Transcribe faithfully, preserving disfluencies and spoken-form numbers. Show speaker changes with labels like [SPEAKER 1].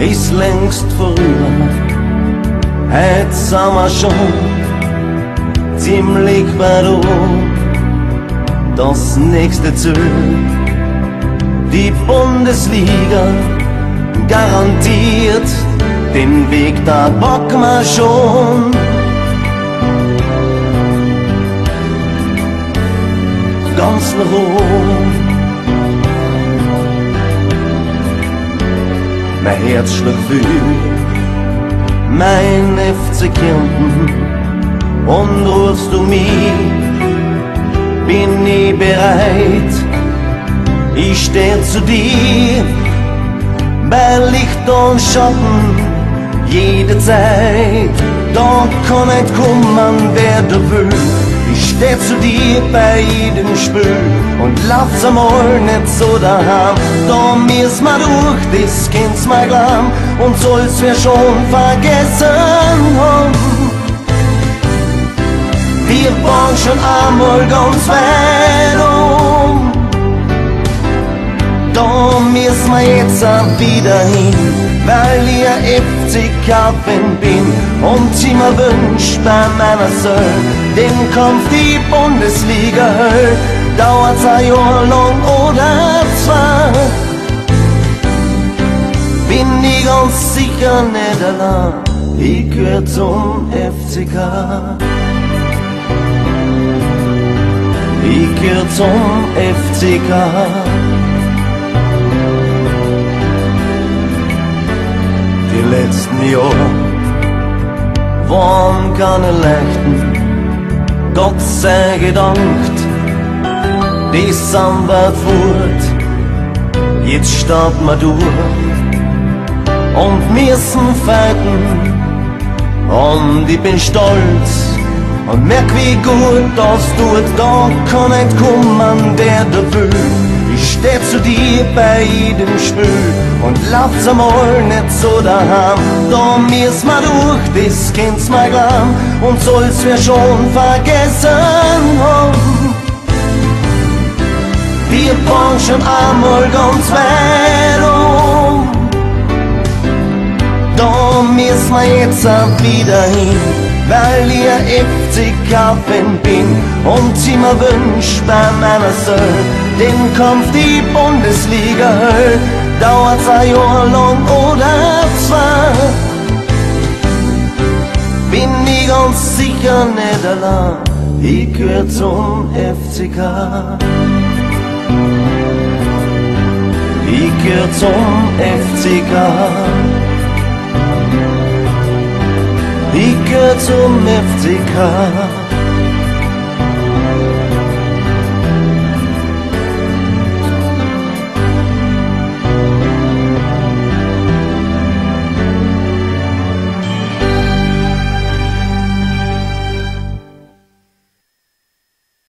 [SPEAKER 1] ist längst vorüber. Heute sind wir schon ziemlich weit oben. Das nächste Ziel, die Bundesliga, garantiert den Weg, da bocken wir schon. Ganz nach oben. Mein Herz schlägt für mein F C Kärnten, und rufst du mich, bin ich bereit. Ich steh zu dir bei Licht und Schatten jede Zeit. Da kann nicht kommen, wer du will. Ich steh zu dir bei jedem Spiel und lauf's einmal nicht so daheim. Da müssen wir durch, das kennt's mal glauben, und soll's wir schon vergessen haben. Wir waren schon einmal ganz weit um. Da müssen wir jetzt auch wieder hin, weil ich F C Kärnten bin und ich mir wünsch bei meiner Seele den Kampf die Bundesliga hält. Dauert's ein Jahr lang oder zwei, bin ich ganz sicher nicht allein. Ich gehör zum F C K. Ich gehör zum F C K. Die letzten Jahre waren keine leichten, Gott sei gedankt, die sind weit fort. Jetzt starten wir durch und müssen fighten, und ich bin stolz und merk, wie gut das tut. Da kann nicht kommen, wer da will. Ich steh zu dir bei jedem Spiel und lauf's einmal nicht so daheim. Da müssen wir durch, das kennt's mal glauben, und soll's wir schon vergessen haben. Wir waren schon einmal ganz weit um. Da müssen wir jetzt auch wieder hin, weil ich F C Kärnten bin und ich mir wünsch bei meiner Seele den Kampf die Bundesliga hält. Dauert's ein Jahr lang oder zwei, bin ich ganz sicher nicht allein. Ich gehör zum F C K. Ich gehör zum F C K. Ich gehör zum F C K.